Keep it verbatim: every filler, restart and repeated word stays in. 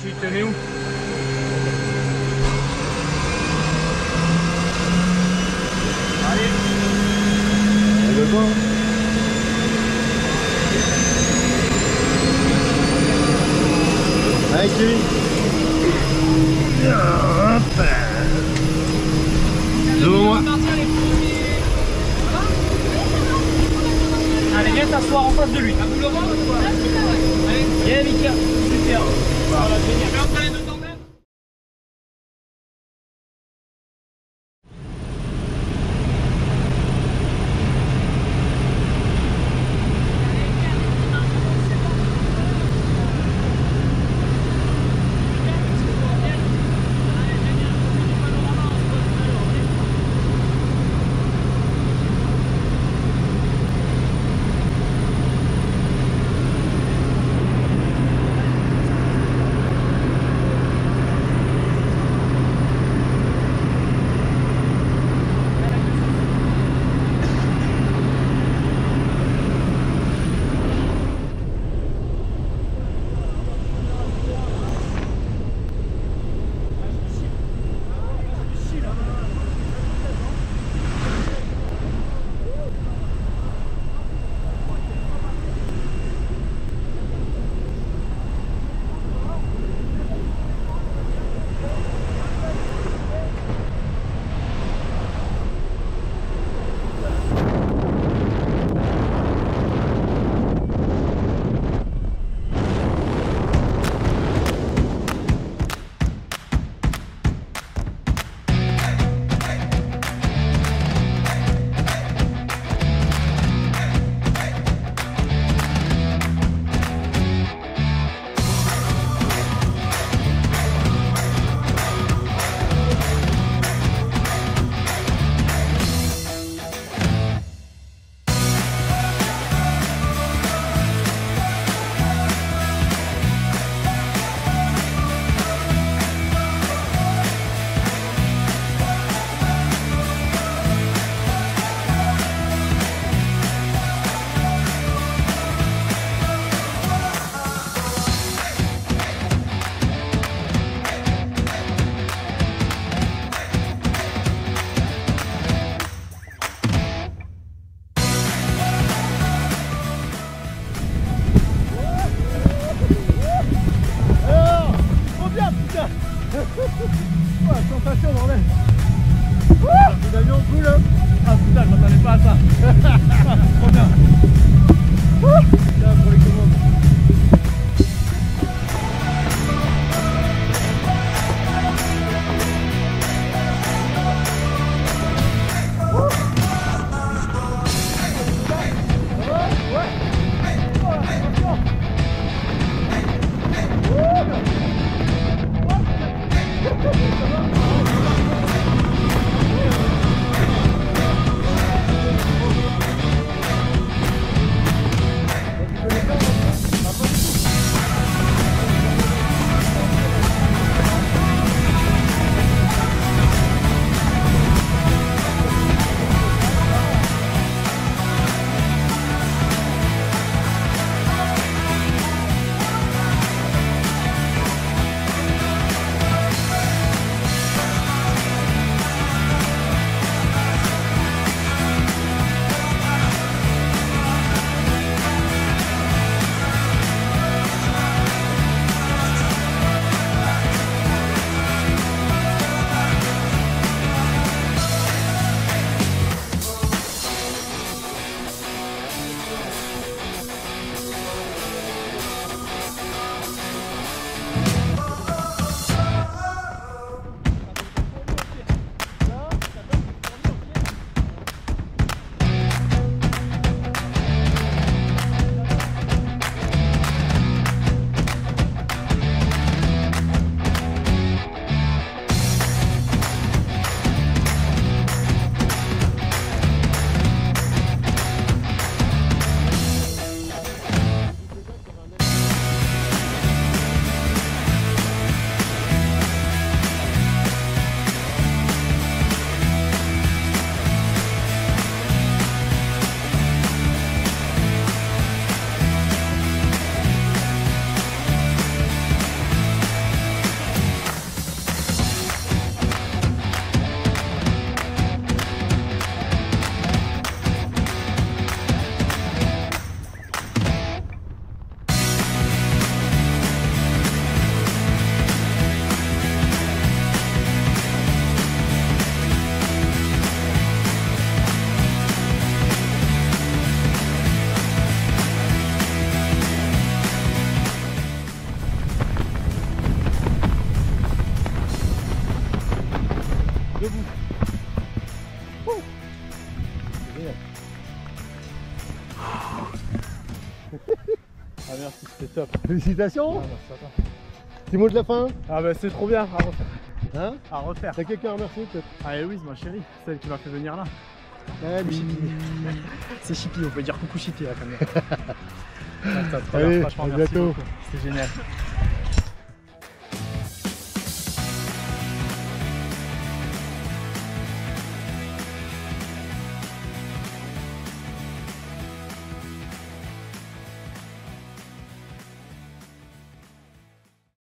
Tu te mets où? Allez. On le voit. Allez Kevin. Hop. Devant moi. Allez, viens t'asseoir en face de lui. À vous le voir ou quoi? Allez, viens Mika. Super. Voilà, génial. Mais entre les deux temps même. Oh, la sensation, bordel. Ouh, c'est d'avion cool, hein. Ah putain, je m'attendais pas à ça. Ah, trop bien. Ouh, tiens, pour les commandes. Let's go. top. Félicitations. Ah, merci à toi. Petit mot de la fin. Ah bah c'est trop bien à refaire. Hein? À refaire. T'as quelqu'un à remercier peut-être? Ah Héloïse, ma chérie, celle qui m'a fait venir là. Allez. C'est Chippy, on peut dire coucou Chippy là quand même. Ah, ça, trop bien. Allez, Franchement, à merci bientôt. beaucoup. C'était génial.